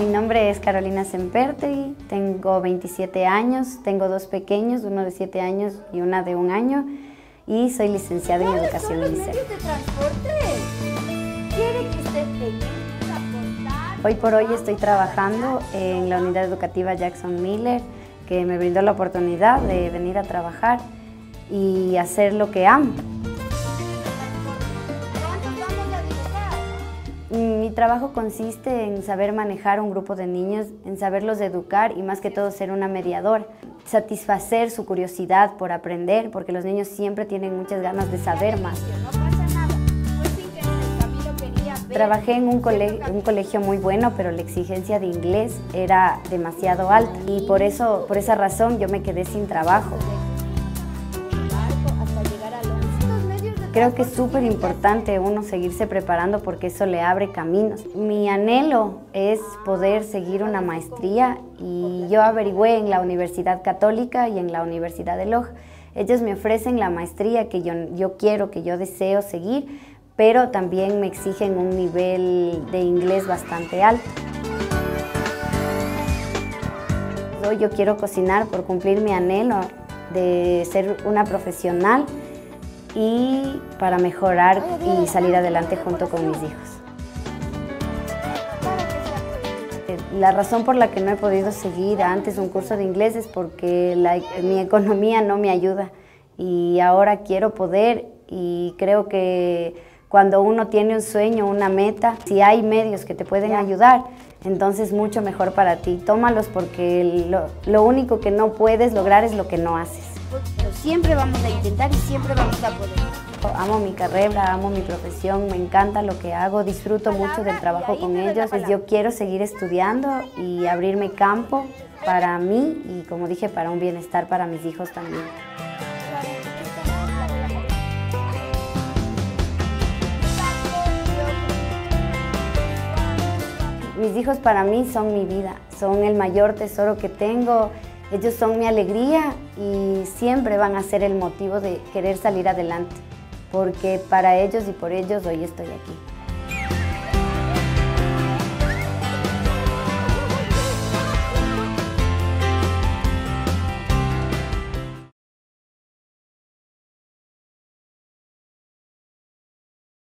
nombre es Carolina Sempertegui, tengo 27 años, tengo dos pequeños, uno de 7 años y una de 1 año, y soy licenciada en Educación ¿Cuáles son los inicial. medios de transporte? ¿Quiere que usted tenga aportar? Hoy por hoy estoy trabajando en la unidad educativa Jackson Miller, que me brindó la oportunidad de venir a trabajar y hacer lo que amo. ¿Cuántos vamos a dibujar? Mi trabajo consiste en saber manejar un grupo de niños, en saberlos educar y más que todo ser una mediadora, satisfacer su curiosidad por aprender, porque los niños siempre tienen muchas ganas de saber más. No pasa nada. Fue sin querer, Camilo quería ver. Trabajé en un colegio muy bueno, pero la exigencia de inglés era demasiado alta y por esa razón yo me quedé sin trabajo. Hasta llegar a los medios de Creo que es súper importante uno seguirse preparando porque eso le abre caminos. Mi anhelo es poder seguir una maestría y yo averigüé en la Universidad Católica y en la Universidad de Loja. Ellos me ofrecen la maestría que yo quiero, que yo deseo seguir, pero también me exigen un nivel de inglés bastante alto. Yo quiero cocinar por cumplir mi anhelo de ser una profesional y para mejorar y salir adelante junto con mis hijos. La razón por la que no he podido seguir antes un curso de inglés es porque mi economía no me ayuda y ahora quiero poder, y creo que cuando uno tiene un sueño, una meta, si hay medios que te pueden ayudar, entonces mucho mejor para ti. Tómalos porque lo único que no puedes lograr es lo que no haces. Pero siempre vamos a intentar y siempre vamos a poder. Amo mi carrera, amo mi profesión, me encanta lo que hago, disfruto mucho del trabajo con ellos. Pues yo quiero seguir estudiando y abrirme campo para mí y, como dije, para un bienestar para mis hijos también. Mis hijos para mí son mi vida, son el mayor tesoro que tengo. Ellos son mi alegría y siempre van a ser el motivo de querer salir adelante, porque para ellos y por ellos hoy estoy aquí.